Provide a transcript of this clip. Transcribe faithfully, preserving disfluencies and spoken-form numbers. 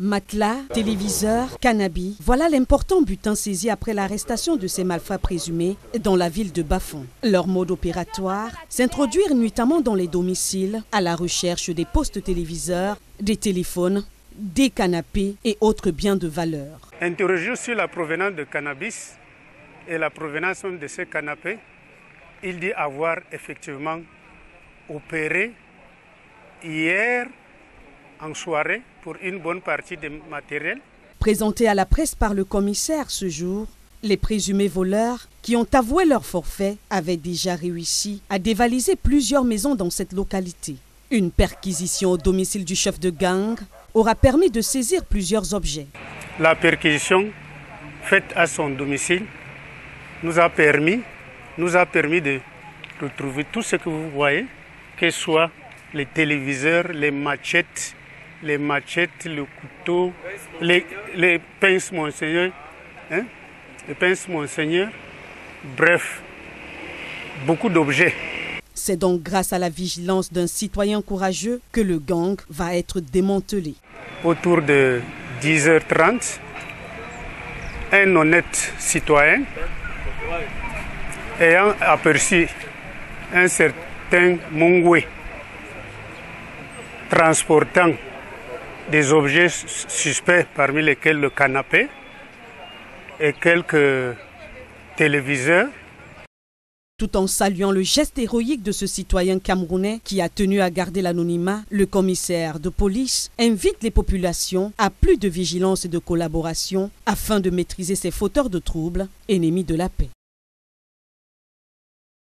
Matelas, téléviseurs, cannabis, voilà l'important butin saisi après l'arrestation de ces malfrats présumés dans la ville de Bafon. Leur mode opératoire, s'introduire nuitamment dans les domiciles à la recherche des postes téléviseurs, des téléphones, des canapés et autres biens de valeur. Interrogé sur la provenance de cannabis et la provenance de ces canapés, il dit avoir effectivement opéré hier en soirée pour une bonne partie des matériels. Présentés à la presse par le commissaire ce jour, les présumés voleurs qui ont avoué leur forfait avaient déjà réussi à dévaliser plusieurs maisons dans cette localité. Une perquisition au domicile du chef de gang aura permis de saisir plusieurs objets. La perquisition faite à son domicile nous a permis, nous a permis de retrouver tout ce que vous voyez, que ce soit les téléviseurs, les machettes, les machettes, le couteau, les, les pinces monseigneur, hein, les pinces monseigneur, bref, beaucoup d'objets. C'est donc grâce à la vigilance d'un citoyen courageux que le gang va être démantelé. Autour de dix heures trente, un honnête citoyen ayant aperçu un certain Mongwe transportant des objets suspects parmi lesquels le canapé et quelques téléviseurs. Tout en saluant le geste héroïque de ce citoyen camerounais qui a tenu à garder l'anonymat, le commissaire de police invite les populations à plus de vigilance et de collaboration afin de maîtriser ces fauteurs de troubles, ennemis de la paix.